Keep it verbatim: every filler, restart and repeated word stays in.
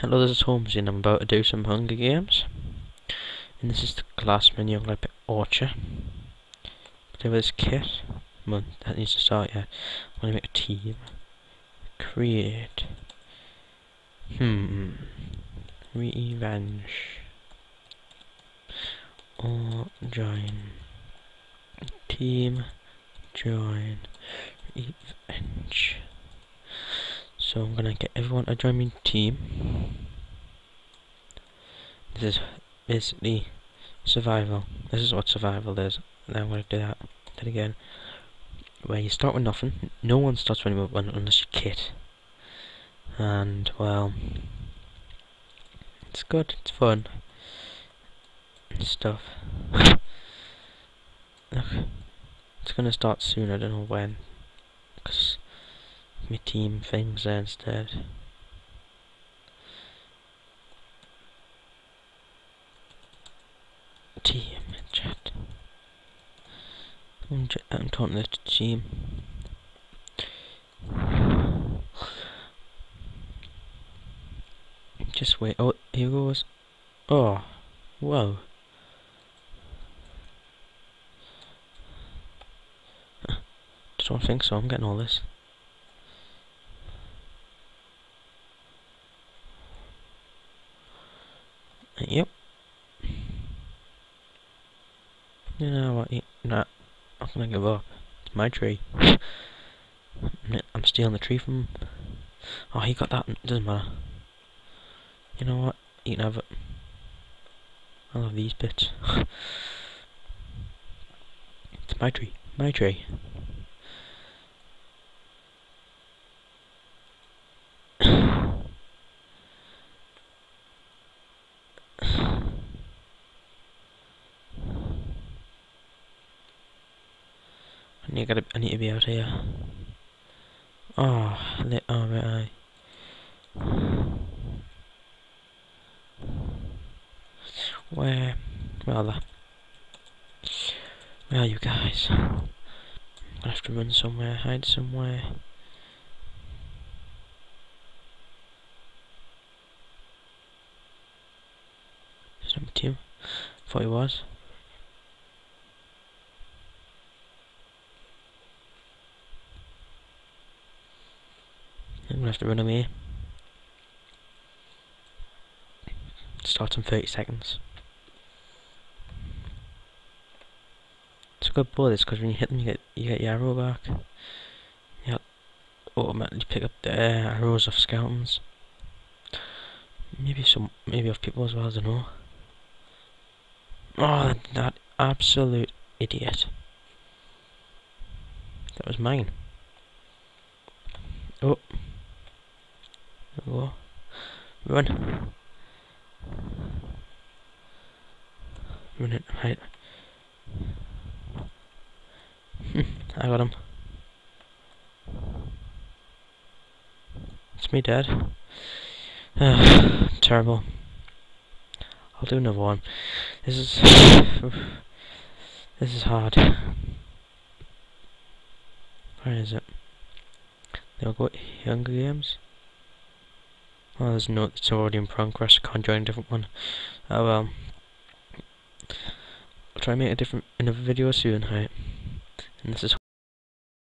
Hello, this is Holmesy and I'm about to do some Hunger Games. And this is the class menu. I'm going to pick Archer. Play with this kit. Well, that needs to start yet. I'm going to make a team. Create. Hmm. Revenge. Or join. Team. Join. Revenge. So I'm gonna get everyone to join me team. This is basically survival. This is what survival is. Now I'm gonna do that. Then again, where you start with nothing. No one starts with one unless you kit. And well, it's good. It's fun and stuff. Look, it's gonna start soon. I don't know when, because my team things there instead. Team chat. I'm, I'm talking to the team. Just wait. Oh, here goes. Oh, whoa. I don't think so. I'm getting all this. Yep. You know what? Nah, I'm gonna give up. It's my tree. I'm stealing the tree from him. Oh, he got that. It doesn't matter. You know what? You can have it. I love these bits. It's my tree. My tree. I need, gotta, I need to be out here. Oh, let, oh right, aye. Where, where are they? Where are you guys? I have to run somewhere, hide somewhere. There's number two. Thought he was. I'm gonna have to run away. Starts in thirty seconds. It's a good ball this, because when you hit them you get you get your arrow back. You automatically pick up the uh, arrows of skeletons. Maybe some maybe of people as well, I don't know. Oh, that absolute idiot. That was mine. Oh. Whoa. Run. Run it, right. I got him. It's me, Dad. Terrible. I'll do another one. This is this is hard. Where is it? They'll go Hunger Games. Oh, there's no. It's already in progress. I can't join a different one. Oh well. I'll try and make a different another video soon. Right. And this is